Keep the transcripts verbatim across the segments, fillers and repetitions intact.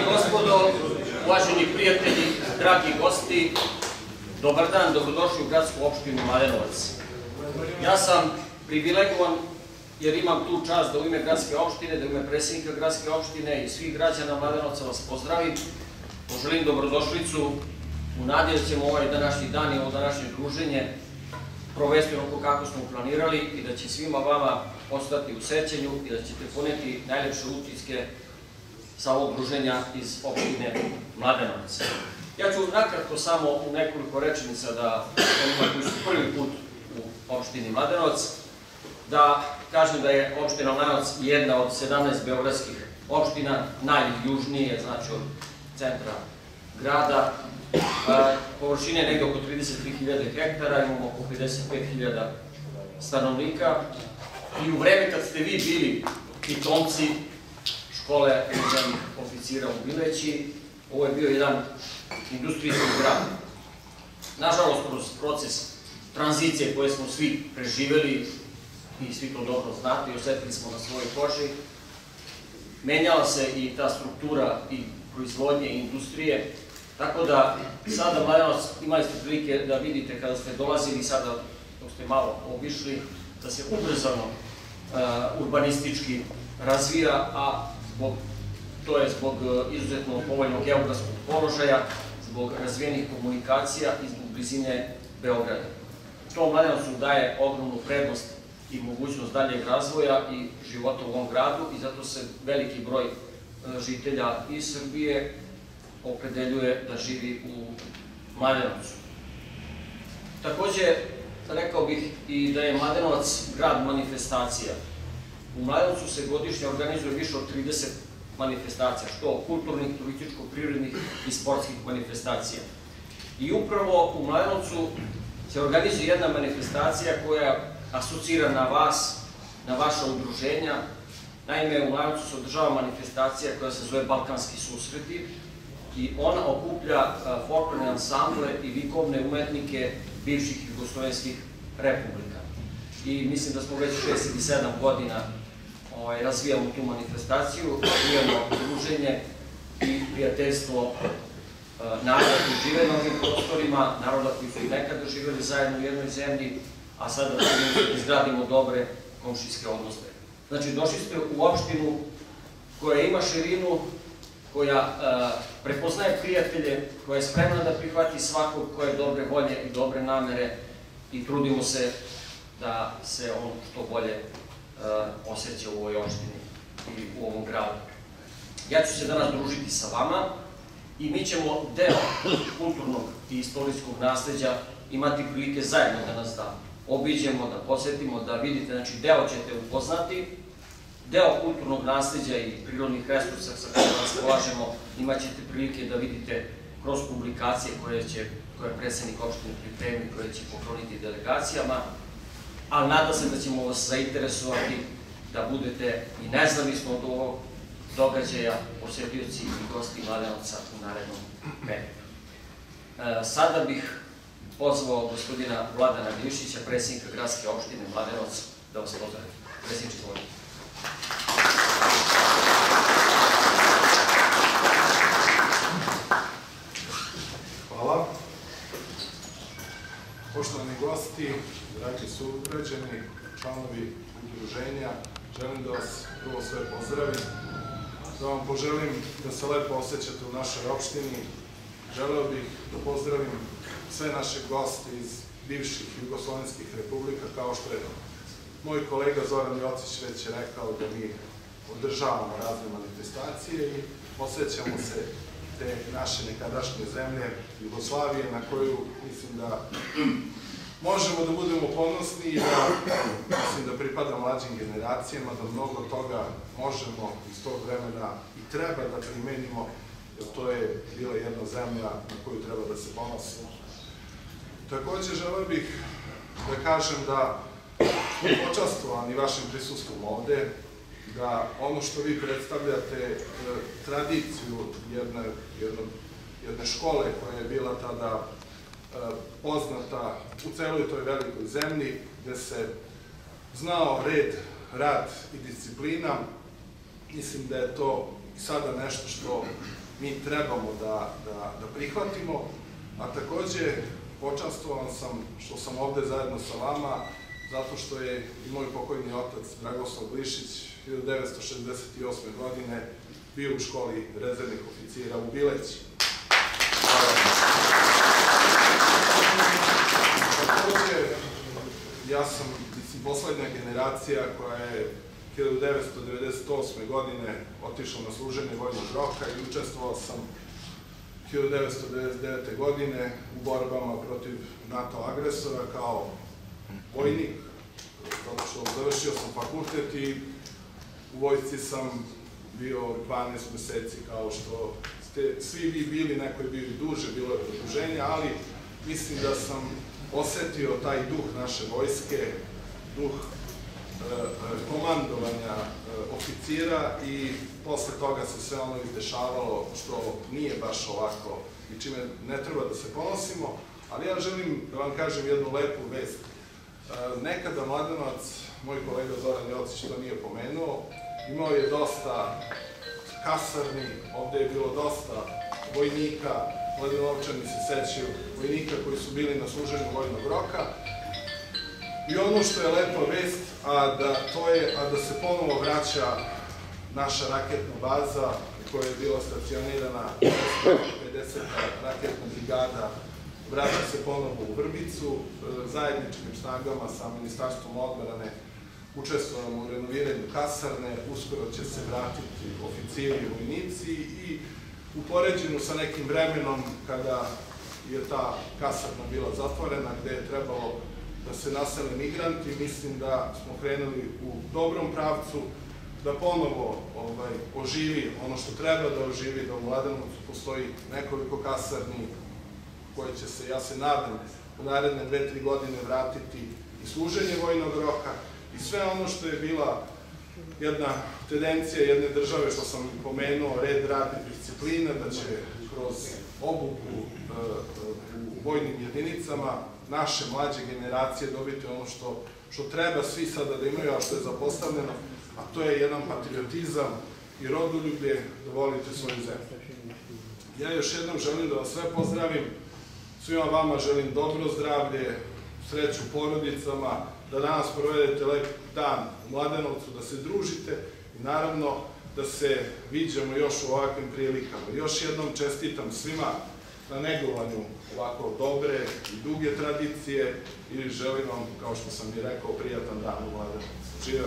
i gospodo, uvaženi prijatelji, dragi gosti, dobar dan, dobrodošli u gradsku opštinu Mladenovac. Ja sam privilegovan jer imam tu čast da u ime gradske opštine, da u ime predsjednika gradske opštine i svih građana Mladenovca vas pozdravim. Poželim dobrodošlicu u nadi da ćemo ovaj današnji dan i ovo današnje druženje provesti onako kako smo planirali i da će svima vama ostati u sećanju i da ćete poneti najlepše utiske sa ovog druženja iz opštine Mladenovac. Ja ću nakratko samo u nekoliko rečenica da onima koji su prvi put u opštini Mladenovac, da kažem da je opština Mladenovac jedna od sedamnaest beogradskih opština, najjužnije, znači od centra grada. Površine je negde oko trideset tri hiljade hektara, imamo oko pedeset pet hiljada stanovnika i u vreme kad ste vi bili pitomci škole vojnih oficira u Bileći, ovo je bio jedan industrijski grad. Nažalost, kroz proces tranzicije koje smo svi preživeli i svi to dobro znate i osetili smo na svojoj koži, menjala se i ta struktura i proizvodnje i industrije, tako da sada Mladenovac imali ste prilike da vidite kada ste dolazili sada dok ste malo obišli, da se ubrzano urbanistički razvija, a to je zbog izuzetno povoljnog geografskog položaja, zbog razvijenih komunikacija i zbog blizine Beograda. To Mladenovcu daje ogromnu prednost i mogućnost daljeg razvoja i života u ovom gradu i zato se veliki broj žitelja iz Srbije opredeljuje da živi u Mladenovcu. Takođe, rekao bih i da je Mladenovac grad manifestacija. U Mladenovcu se godišnje organizuje više od trideset manifestacija, što kulturnih, turističko-privrednih i sportskih manifestacija. I upravo u Mladenovcu se organizuje jedna manifestacija koja asocira na vas, na vaša udruženja. Naime, u Mladenovcu se održava manifestacija koja se zove Balkanski susreti i ona okuplja folklorne ansamble i likovne umetnike bivših jugoslovenskih republika. I mislim da smo već šest ili sedam godina razvijamo tu manifestaciju, razvijamo druženje i prijateljstvo naroda koji žive na ovim prostorima, naroda koji su i nekada živeli zajedno u jednoj zemlji, a sada izgradimo dobre komšijske odnose. Znači, došli ste u opštinu koja ima širinu, koja prepoznaje prijatelje, koja je spremna da prihvati svakog koja je dobre volje i dobre namere i trudimo se da se on što bolje osjeća u ovoj opštini i u ovom gradu. Ja ću se danas družiti sa vama i mi ćemo deo kulturnog i istorijskog nasleđa imati prilike zajedno danas da obiđemo, da posjetimo, da vidite, znači deo ćete upoznati, deo kulturnog nasleđa i prirodnih resursa sa kojima raspolažemo imat ćete prilike da vidite kroz publikacije koje će, koje je predsjednik opštine pripremi, koje će pokloniti delegacijama, ali nada se da ćemo vas zainteresovati da budete i nezavisno od ovog događaja posjetioci i gosti Mladenovca u narednom periodu. Sada bih pozvao gospodina Vladana Glišića, predsjednika gradske opštine Mladenovac, da vas pozdravim. Predsjedniče, izvolite. Hvala. Poštovani gosti, dragi sugrađani, članovi udruženja, želim da vas prvo sve pozdravim, da vam poželim da se lepo osjećate u našoj opštini. Želeo bih da pozdravim sve naše goste iz bivših jugoslovenskih republika, kao što je moj kolega Zoran Jocić već je rekao da mi održavamo razne manifestacije i osjećamo se te naše nekadašnje zemlje Jugoslavije, na koju mislim da možemo da budemo ponosni i da, mislim da pripada mlađim generacijama, da mnogo toga možemo iz tog vremena i treba da primenimo, jer to je bila jedna zemlja na koju treba da se ponosimo. Takođe, želeo bih da kažem da smo počastvovani vašim prisustvom ovde, da ono što vi predstavljate, tradiciju jedne škole koja je bila tada poznata u celoj toj velikoj zemlji, gde se znao red, rad i disciplina. Mislim da je to i sada nešto što mi trebamo da prihvatimo, a takođe počastvovan sam što sam ovde zajedno sa vama, zato što je i moj pokojni otac Dragoslav Glišić hiljadu devetsto šezdeset osme. godine bio u školi rezervnih oficira u Bileći. Takođe, ja sam poslednja generacija koja je hiljadu devetsto devedeset osme. godine otišla na služenje vojnog roka i učestvovao sam hiljadu devetsto devedeset devete. godine u borbama protiv NATO agresora kao vojnik, zato što završio sam fakultet i u vojsci sam bio dvanaest meseci, kao što ste svi vi bili, neko je bio i duže, bilo je produženje, ali mislim da sam osetio taj duh naše vojske, duh komandovanja oficira i posle toga se sve ono izdešavalo što nije baš ovako i čime ne treba da se ponosimo, ali ja želim da vam kažem jednu lepu vest. Nekada Mladenovac, moj kolega Zoran Jocić to nije pomenuo, imao je dosta kasarni, ovde je bilo dosta vojnika, Mladenovčani se sećaju, vojnika koji su bili na služenju vojnog roka. I ono što je lepa vest, a da se ponovo vraća naša raketna baza koja je bila stacionirana pedeseta raketna brigada, vraća se ponovo u Vrbicu, zajedničkim snagama sa Ministarstvom odbrane učestvujemo u renoviranju kasarne, uskoro će se vratiti oficiri i vojnici i u poređenju sa nekim vremenom kada je ta kasarna bila zatvorena, gde je trebalo da se nasele migranti, mislim da smo krenuli u dobrom pravcu, da ponovo oživi ono što treba da oživi, da u Mladenovcu postoji nekoliko kasarni koje će se, ja se nadam, u naredne dve, tri godine vratiti i služenje vojnog roka i sve ono što je bila jedna tendencija jedne države, što sam pomenuo, red, rad i disciplina, da će kroz obuku u vojnim jedinicama naše mlađe generacije dobiti ono što treba svi sada da imaju, a što je zapostavljeno, a to je jedan patriotizam i rodoljublje, da volite svoju zemlju. Ja još jednom želim da vas sve pozdravim, svima vama želim dobro zdravlje, sreću porodicama, da danas provedete lep dan u Mladenovcu, da se družite i naravno da se viđamo još u ovakvim prilikama. Još jednom čestitam svima na negovanju ovako dobre i duge tradicije i želim vam, kao što sam i rekao, prijatan dan u Mladenovcu. Živeo!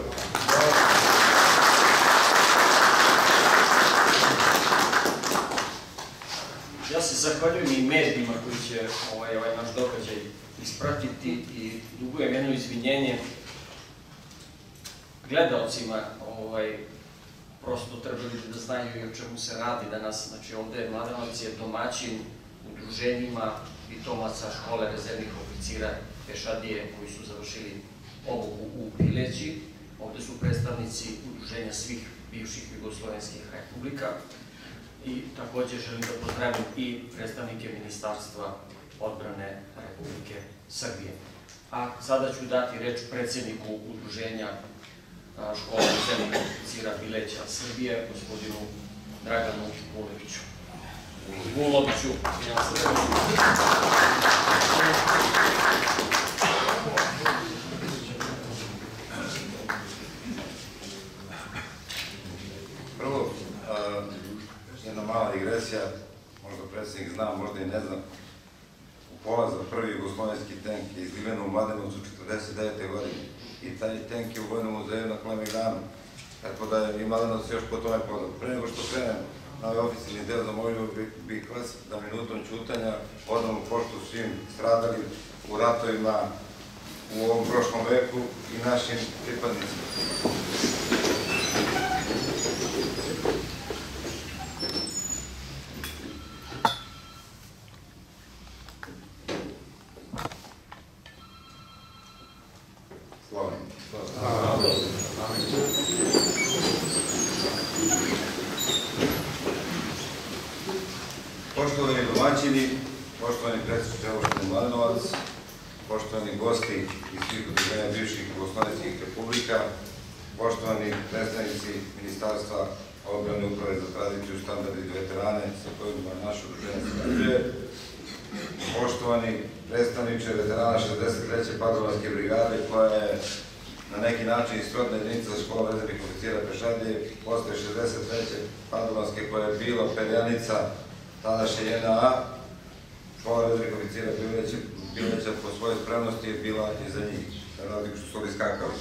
Ja se zahvaljujem i medijima koji će ovaj naš događaj ispratiti i dugujem jedno izvinjenje gledalcima, prosto trebali da znaju i o čemu se radi danas. Znači ovde Mladenovac je domaćin udruženjima pitomaca škole rezervnih oficira pešadije koji su završili obuku u Bileći. Ovde su predstavnici udruženja svih bivših jugoslovenskih republika i takođe želim da pozdravim i predstavnike Ministarstva odbrane Republike Srbije. A sada ću dati reč predsjedniku udruženja škole rezervnih oficira Bileća Srbije, gospodinu Draganu Vuloviću. Vuloviću. Prvo, jedna mala digresija, možda predsjednik zna, možda i ne znam, u pola za prvi jugoslovenski tank je izliven u Mladenovcu četrdeset devete. godine i taj tank je u Vojnom muzeju na Kalemegdanu, tako da je i Mladenovac još po tome poznat. Pre nego što krenem na ovaj oficijalni deo, zamolio bih vas da minutom ćutanja odamo poštu svim stradalim u ratovima u ovom prošlom veku i našim pripadnicima. Poštovani domaćini, poštovani predsjedniče opštine Mladenovac, poštovani gosti iz svih udruženja bivših jugoslovenskih republika, poštovani predstavnici Ministarstva odbrane uprave za tradiciju, standarde i veterane sa kojima naše udruženje sarađuje, poštovani predstavniče veterana šezdeset treće padobranske brigade, koja je na neki način isrodna jedinica za škola rezervnih oficira Pešadije, posle šezdeset treće padobranske, koja je bila perjanica tadašnje J N A, škola rezervnih oficira Bileća po svojoj spremnosti je bila i za njih, na razliku što su oni skakali.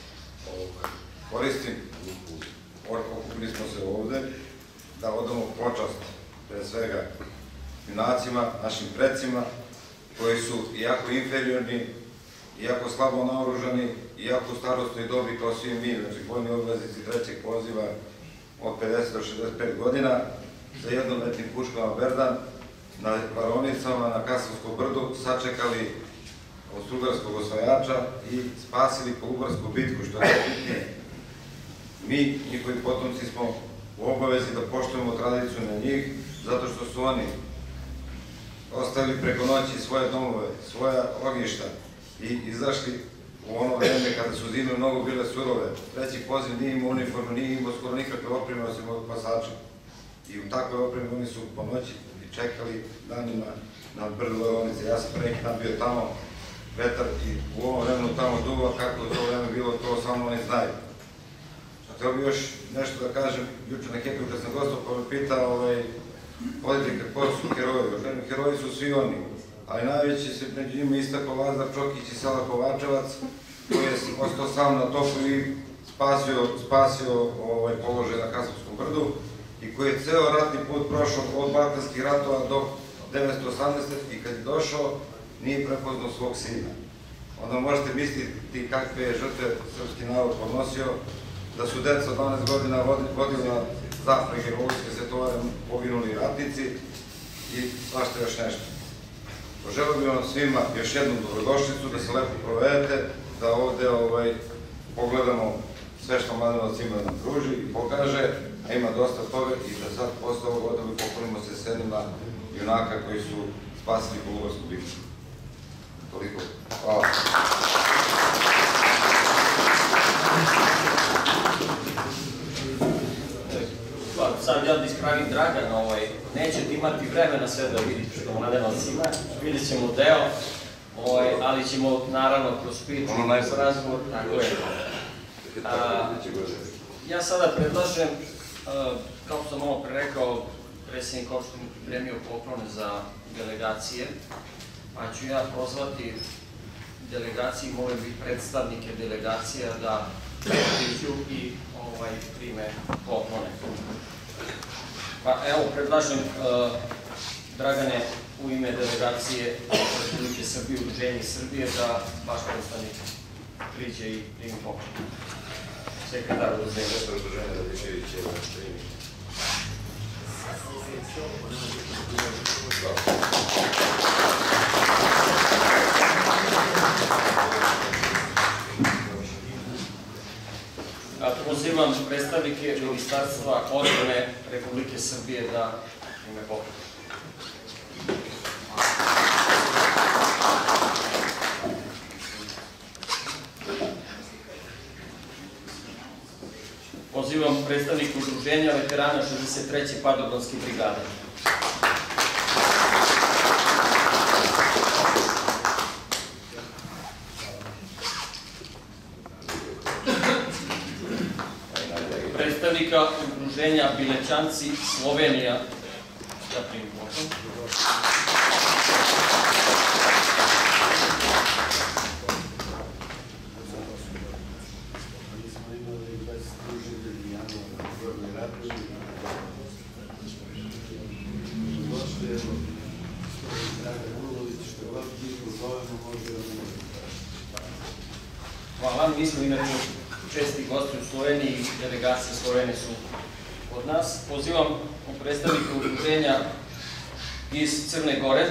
Koristim, okupili smo se ovde, da odamo počast pre svega junacima, našim precima, koji su iako inferiorni, iako slabo naoružani, iako u starostnoj dobi kao svi mi, znači vojni obveznici trećeg poziva od pedeset do šezdeset pet godina, sa jednometnim puškama Berdan, na varonicama na Kasavskom brdu sačekali austrougarskog osvajača i spasili Kolubarsku bitku, što je bitnije. Mi, njihovi potomci, smo u obavezi da poštujemo tradiciju na njih, zato što su oni ostavili preko noći svoje domove, svoja ognjišta i izašli u ono vreme kada su zime mnogo bile surove. Treći poziv nije imao uniformu, nije imao skoro nikakve opreme osim od pasača. I u takvoj opremi oni su po noći čekali danima na brdu Varovnice. Ja sam pre neki dan bio tamo, vetar i u ovom vremenu tamo duva, kako je to vreme bilo, to samo oni znaju. Htio bih još nešto da kažem, juče na Hepiru kad sam gostao pa me pitao, vodite kako su heroji, heroji su svi oni, ali najveći se među njima istakao Lazar Čokić i Sela Kovačevac, koji je ostao sam na topu i spasio položaj na Kasavskom brdu i koji je ceo ratni put prošao od balkanskih ratova do devetsto osamnaeste. i kad je došao nije prepoznao svog sina. Onda možete misliti kakve je žrtve srpski narod podnosio, da su deca od dvanaest godina vodila zaprege vojske svetovare, poginuli ratnici i svašta još nešto. Poželio bih vam svima još jednu dobrodošlicu, da se lepo provedete, da ovde pogledamo sve što Mladenovac ima da nam pruži i pokaže, a ima dosta toga i da sad posle ovog odreba poklonimo se sedmima junaka koji su spasili Kolubarsku bitku. Toliko. Hvala. Sad ja da ispravim Dragan, nećete imati vremena sve da vidite što Mladenovac ima, vidjet ćemo deo, ali ćemo naravno kroz priču, kroz razgovor, tako je. Ja sada predlažem, kao sam malo pre rekao, predsjednik opštine pripremio poklone za delegacije, pa ću ja pozvati delegaciji, molim bih predstavnike delegacija da priđu i prime poklone. Pa evo, predlažem, Dragane, u ime delegacije Republike Srbije, Udruženje Srbije, da vaš predstavnik priđe i primi poklon. Sekretar Udruženja. Udruženje Radičević je da primi. Pozivam predstavnike Ministarstva odbrane Republike Srbije da ime poklon. Pozivam predstavnika Udruženja veterana šezdeset treće padobranske brigade. Predstavnika Udruženja Bilećanci Slovenija da primi poklon. Hvala, mi smo inače česti gosti u Sloveniji i delegacije Slovenije su od nas. Pozivam predstavnika udruženja iz Crne Gore.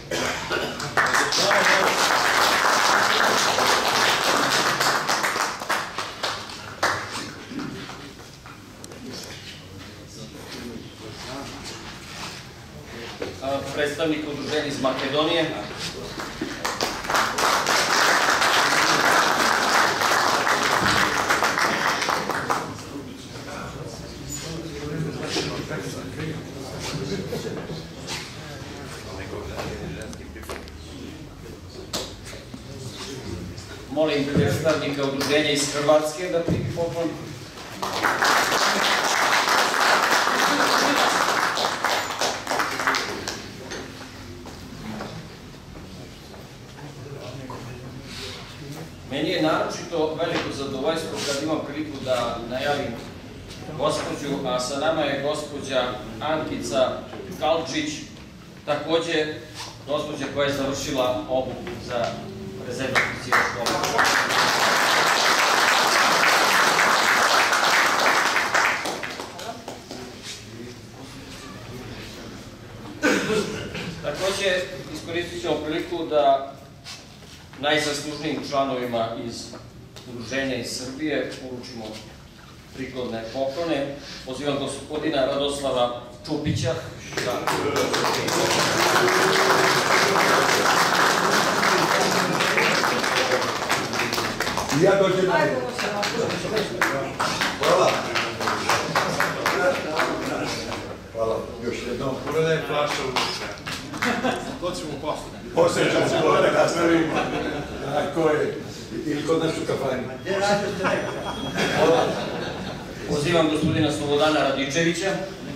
Predstavnika udruženja iz Makedonije. molim predstavnika udruženja iz Hrvatske da primi poklon. Meni je naročito veliko zadovoljstvo kad imam priliku da najavim gospođu, a sa nama je gospođa Ankica Kalčić, takođe gospođa koja je završila obuku za rezervnu oficira školu. Takođe, iskoristit ćemo priliku da najzaslužnijim članovima iz udruženja iz Srbije poručimo prikladne poklone. Pozivam gospodina Radoslava Čupića. Ja dođem. Hvala. Hvala. Još jednom. Uredaj flaša ulica. To ćemo posle. Posle ćemo se gore da nastavimo. Tako je. Ili kod nas u kafani. Pozivam gospodina Slobodana Radičevića.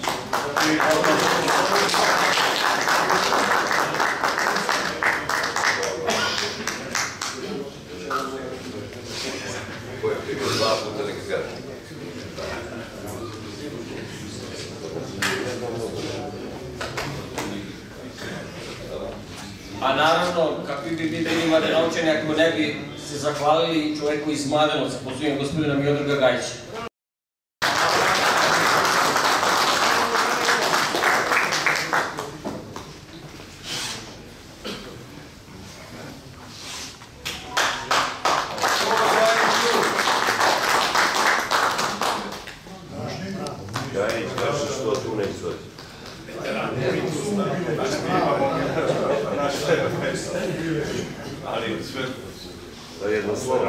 A naravno, kakvi bi bili Mladenovčani ako ne bi se zahvalili čoveku iz Mladenovca, pozivam gospodina Miodraga Gajića. Gajić kaže što tu ne izvodi. Ali sve... Da jedno slovo.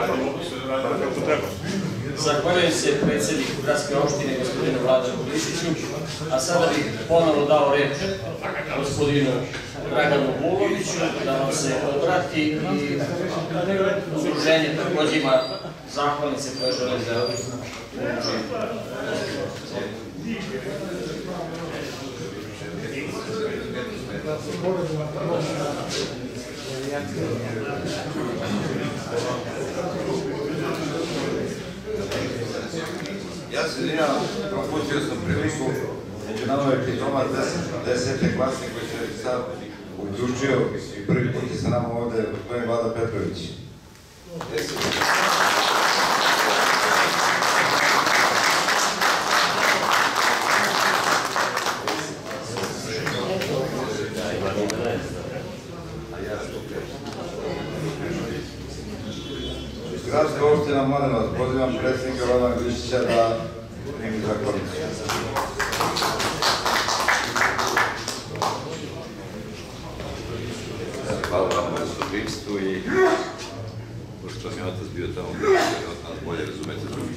Zahvaljujem se predsjedniku gradske opštine, gospodinu Vladanu Glišiću, a sada bih ponovno dao reč gospodinu Draganu Vuloviću da vam se obrati i udruženje takođe ima zahvalnice koje žele da uručujem. Ja se izvinjavam, propustio sam priliku, među nama je Pitoma desete klase koji se sad uključio i prvi put je sa nama ovde gospodin Vlada Petrović. Gradska opština Mladenovac, pozivam predsjednika Vladana Glišića da primi zahvalnicu. Hvala vam na sudbinstvu i pošto mi je otac bio tamo, bio od nas bolje razumete drugi.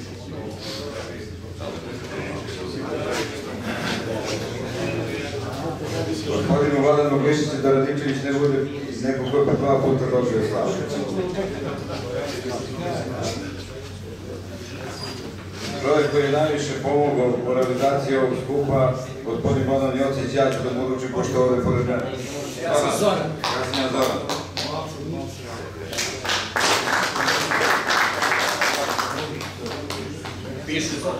Gospodinu Vladanu Glišiću da Radičević ne bude neko ko je pa dva puta dobio slavu. Čovjek koji je najviše pomogao u realizaciji ovog skupa, gospodin Bodan Jocić, ja ću da mu uručim pošto ovdje pored mene. Ja sam Zoran. Ja sam ja Zoran. Piše Zoran.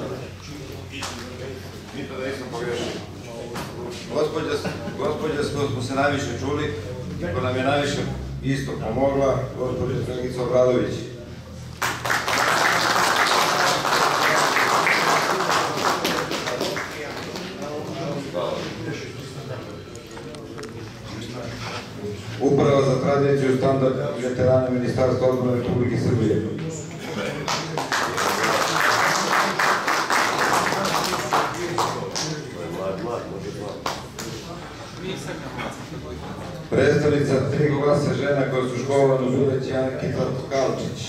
Nikada nisam pogrešio. Gospođa smo se najviše čuli, ko nam je najviše isto pomogla, gospođa Dragica Obradović. Uprava za tradiciju i standard veterana Ministarstva odbrane Republike Srbije. Predstavnica tri glasa žena koje su školovane u Đuleći Ankica Kalčić.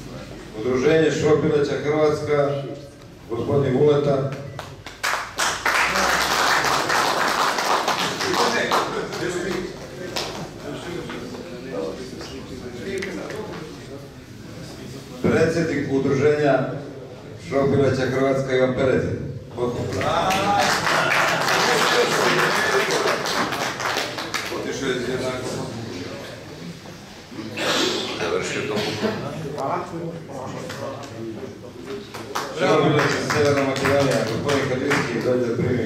Udruženje Šobileća Hrvatska, gospodin Vuleta. predsjednik udruženja Šrobileća Hrvatska Ivan Perezin. Otišao je iz jednako. Završio to. Šrobileća Sjeverna Makedonija, gospodin Kadrijski, dođe da primi.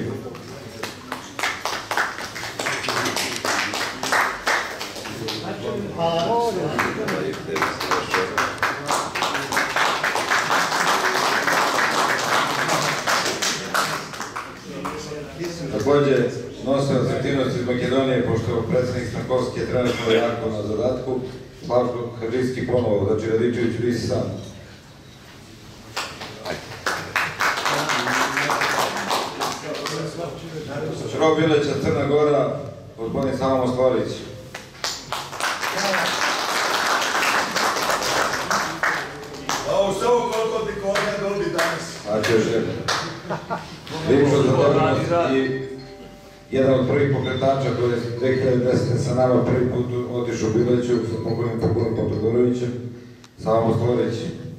Također, nosilac aktivnosti iz Makedonije, pošto predsjednik Stankovski je trenutno jako na zadatku, Slavko Hadžijski ponovo, znači Radičević visi sam. Šrobileća, Crna Gora, gospodin Samo Stvorić. Ovo sve ovo koliko ti kolega dobi danas. Znači još jedno. Lično zadovoljnost i jedan od prvih pokretača koji je dve hiljade desete sa nama prvi put otišao u Bileću sa pokojnim Poponom Todorovićem, Samo Stvorić.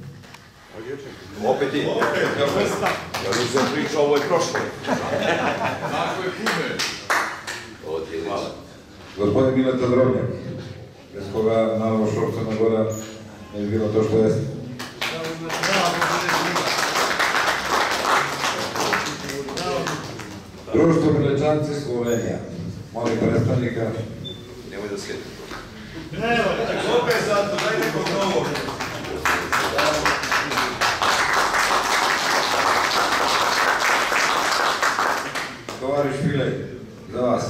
Opet i? Ja nisam pričao, ovo je prošlo. Tako je kume. Hvala. Gospodin Mileta Drobnjak, bez koga naravno Šrop Crna Gora ne bi bilo to što jeste. Društvo Milečanci Slovenija. Molim predstavnika. Nemoj da sjeti. Nemoj, opet zato, daj nekog novog. Tovariš Filej, za vas.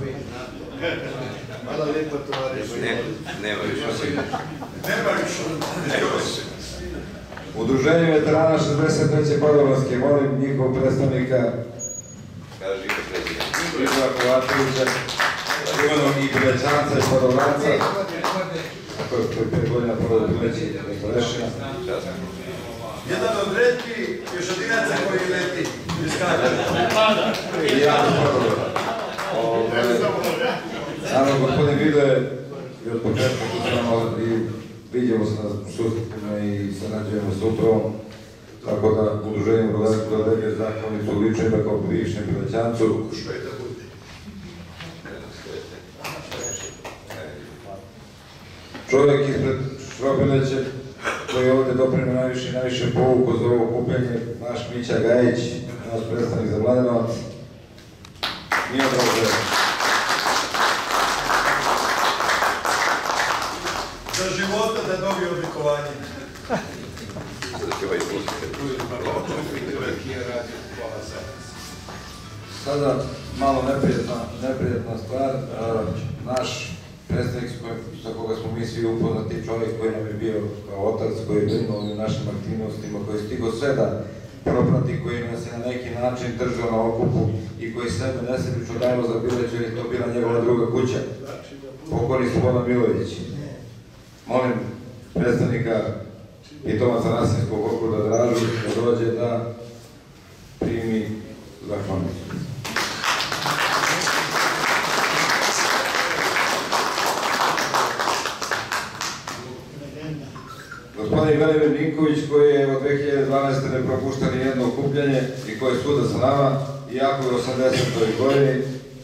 Hvala lijepo, tovariš. Nema više. Nema više. Udruženje veterana šezdeset treće Podravske, molim njihov predstavnika Kaži ime predsjednika. Iža Kovačevića, Ivanom i Bilećanca iz Podravca. Tako je, koji pet godina prvo Bileći, Rešina. Jedan od redkih pješadinaca koji leti. I ja iz Podravca. Naravno, gospodin Vido je i od početka tu s nama i vidimo se na susretima i sarađujemo s upravom, tako da udruženju dodelje zahvalnicu lično ime kao bivšem Bilećancu. Čovjek ispred Šrobileće koji je ovdje doprinio najviše i najviše povuku za ovo okupljanje, naš Mića Gajić, naš predstavnik za Mladenovac. Nije dobro. Za života da dobije odlikovanje. Sada malo neprijetna, neprijetna stvar. Naš predstavnik sa koga smo mi svi upoznati, čovjek koji nam je bio kao otac, koji je brinuo u našim aktivnostima, koji je stigao sve da proprati, koji nas je na neki način držao na okupu i koji sebe nesebično dajemo za Bileću jer je to bila njegova druga kuća. Pokojni Slobodan Milović. Molim predstavnika Pitomaca Nasinskog okruga Dražu da dođe da primi zahvalnicu. Gospodin Velimir Ninković koji je od dve hiljade dvanaeste. ne propušta ni jedno okupljanje i koji je svuda sa nama, iako je u osamdesetoj godini.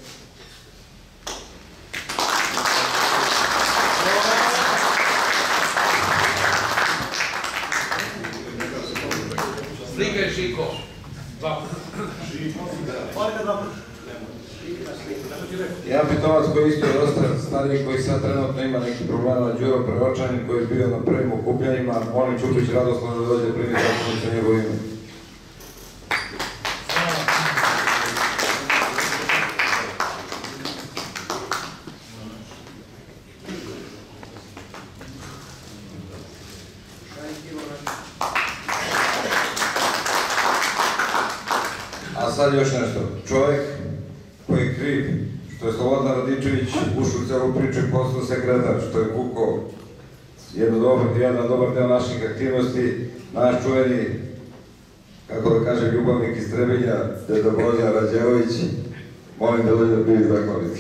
Slikaj Žiko. Jedan Pitomac koji isto je dosta stariji, koji sad trenutno ima neki problema, Đuro Preočanin koji je bio na prvim okupljanjima, molim Čupić Radoslav da dođe primi zahvalnicu sa njegovo ime. A sad još nešto. Čovjek koji je kriv što je Slobodan Radičević ušao u celu priču i postao sekretar, što je vukao jedan dobar, jedan dobar deo naših aktivnosti, naš čuveni, kako da kažem, ljubavnik iz Trebinja, deda Božan Rađevović, molim da dođe da primi zahvalnicu.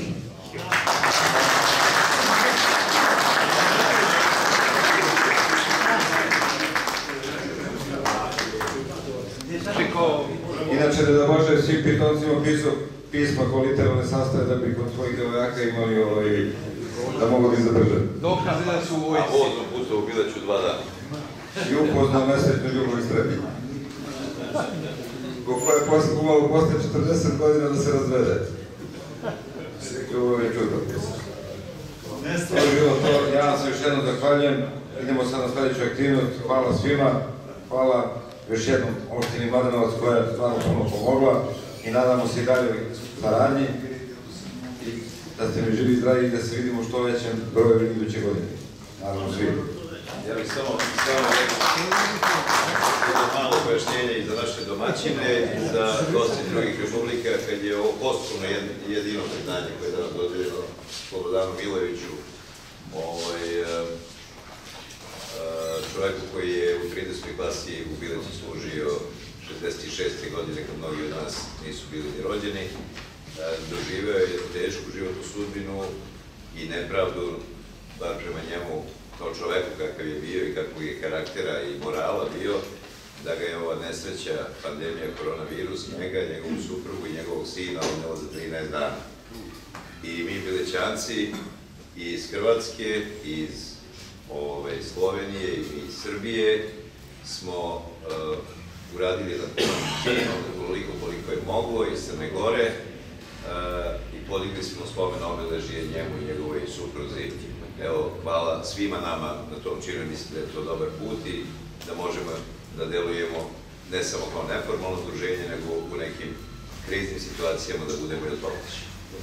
svojim pitomcima pisao pisma kao literalne sastave da bi kod svojih devojaka imali ovaj, da mogu da izdrže. Dokaze da su u vojci. A vozno puta u Bileću dva dana. I upoznao nesretnu ljubav iz Trebinja. Koja je umalo posle četrdeset godina da se razvede. Ovo je čudo. To je bilo to, ja vam se još jednom zahvaljujem. Idemo sad na sledeću aktivnost. Hvala svima. Hvala još jednom opštini Mladenovac koja je stvarno puno pomogla i nadamo se i dalje saradnji i da ste mi živi i zdravi i da se vidimo što većem broju iduće godine. Naravno svi. Ja bih samo jedno malo pojašnjenje i za naše domaćine i za goste drugih republika, kad je ovo postupno jedino priznanje koje je danas dodeljeno Slobodanu Milojeviću, čoveku koji je u tridesetoj klasi u Bileću služio šezdeset šeste godine, kad mnogi od nas nisu bili ni rođeni, doživeo je tešku životnu sudbinu i nepravdu, bar prema njemu, kao čoveku kakav je bio i kakvog je karaktera i morala bio, da ga je ova nesreća, pandemija koronavirus, njega, njegovu suprugu i njegovog sina odnela za trinaest dana. I mi Bilećanci iz Hrvatske, iz Slovenije i iz Srbije smo uradili jedan čin, koliko koliko je moglo, iz Crne Gore, i podigli smo spomen obeležje njemu i njegovoj supruzi. Evo, hvala svima nama na tom činu, mislim da je to dobar put i da možemo da delujemo ne samo kao neformalno udruženje, nego u nekim kriznim situacijama da budemo i od pomoći.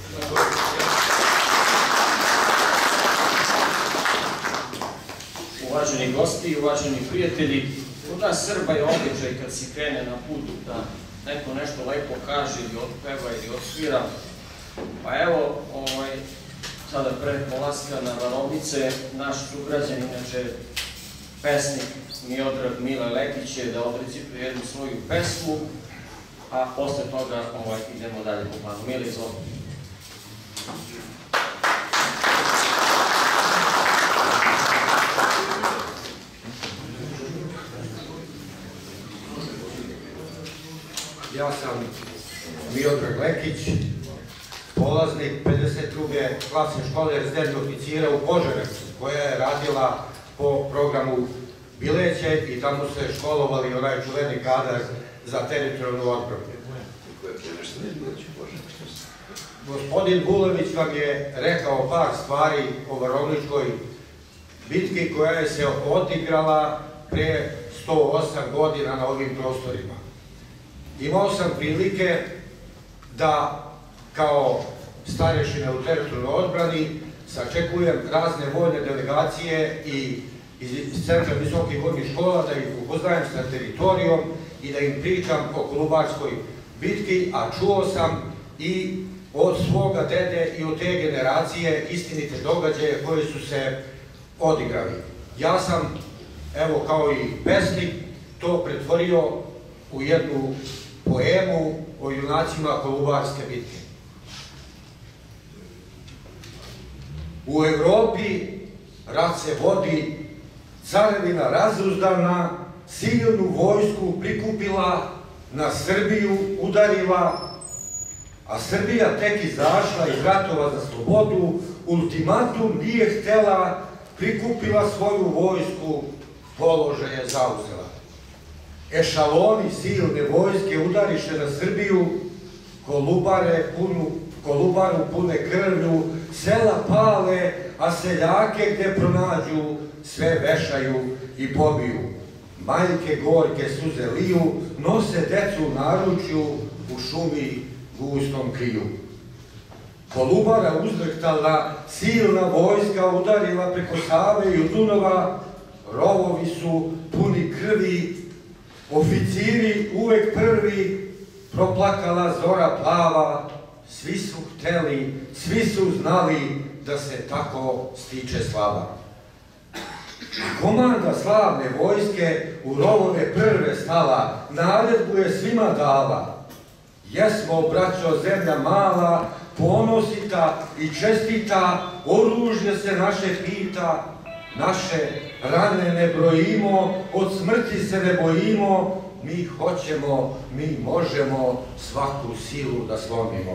Uvaženi gosti, uvaženi prijatelji, kod nas Srba je običaj kad si krene na putu da neko nešto lepo kaže ili otpeva ili odsvira. Pa evo, sada pre polaska na Varovice, naš sugrađan, inače pesnik Miodrag Mile Lekić je da odrecituje jednu svoju pesmu, a posle toga idemo dalje po planu. Mile, izvoli. Ja sam Miodrag Lekić, polaznik pedeset druge klase škole rezervnih oficira u Požarevcu, koja je radila po programu Bileće i tamo se školovali onaj čuveni kadar za teritorijalnu odbranu. Gospodin Vulović vam je rekao par stvari o Varovničkoj bitki koja je se odigrala pre sto osam godina na ovim prostorima. Imao sam prilike da kao starešina u teritorijalnoj odbrani sačekujem razne vojne delegacije i iz centra visokih vojnih škola, da ih upoznajem sa teritorijom i da im pričam o Kolubarskoj bitki, a čuo sam i od svoga dede i od te generacije istinite događaje koje su se odigrali. Ja sam, evo kao i pesnik, to pretvorio u jednu poemu o junacima Kolubarske bitke. U Evropi rat se vodi, carevina razuzdana, silnu vojsku prikupila, na Srbiju udarila, a Srbija tek izašla iz ratova za slobodu, ultimatum nije htela, prikupila svoju vojsku, položaje zauzela. Ešaloni silne vojske udariše na Srbiju, Kolubaru pune krvlju, sela pale, a seljake gde pronađu sve vešaju i pobiju. Majke gorke suze liju, nose decu u naručju, u šumi gustom kriju. Kolubara uzdrhtala, silna vojska udarila preko Save i Dunava, rovovi su puni krvi, oficiri uvek prvi, proplakala zora plava, svi su hteli, svi su znali da se tako stiče slava. Komanda slavne vojske u rovove prve stala, naredbu je svima dala. Jesmo, braćo, zemlja mala, ponosita i čestita, oružje se naše pita, naše rane ne brojimo, od smrti se ne bojimo, mi hoćemo, mi možemo svaku silu da slomimo.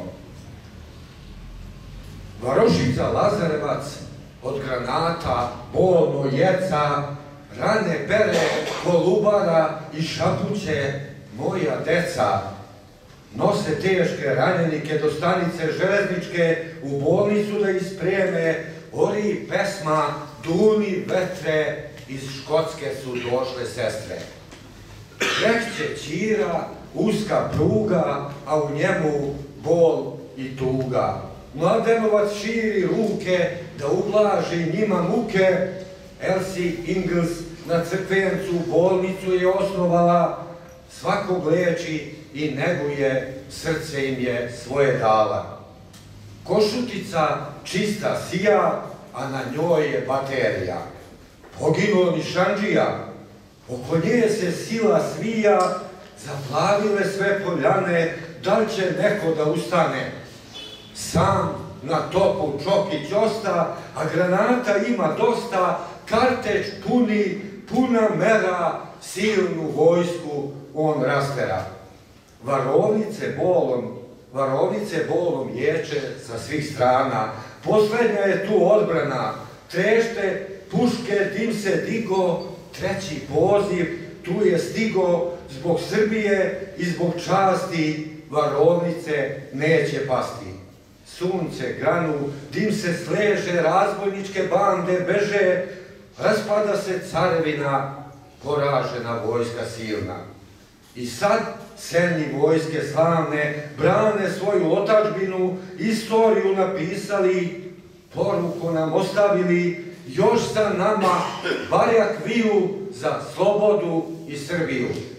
Varošica Lazarevac od granata bolno jeca, rane pere Kolubara i šapuće moja deca. Nose teške ranjenike do stanice železničke, u bolnicu da ispreme, ori pesma, duni vetre, iz Škotske su došle sestre. Krešće ćira, uska pruga, a u njemu bol i tuga. Mladenovac širi ruke da ublaži njima muke. Elsie Ingles na Crkvencu bolnicu je osnovala, svakog leči i neguje, srce im je svoje dala. Košutica čista sija, a na njoj je baterija. Poginuo nišandžija, oko nje se sila svija, zaplavile sve poljane, da li će neko da ustane? Sam na topu Čokić osta, a granata ima dosta, karteč puni, puna mera, silnu vojsku on rastera. Varovnice bolom, varovnice bolom ječe sa svih strana, poslednja je tu odbrana, trešte, puške, dim se digo, treći poziv, tu je stigo, zbog Srbije i zbog časti, varovnice neće pasti. Sunce granu, dim se sleže, razbojničke bande beže, raspada se carevina, poražena vojska silna. I sad senji vojske slavne brane svoju otadžbinu, istoriju napisali, poruku nam ostavili, još za nama barjak viju za slobodu i Srbiju.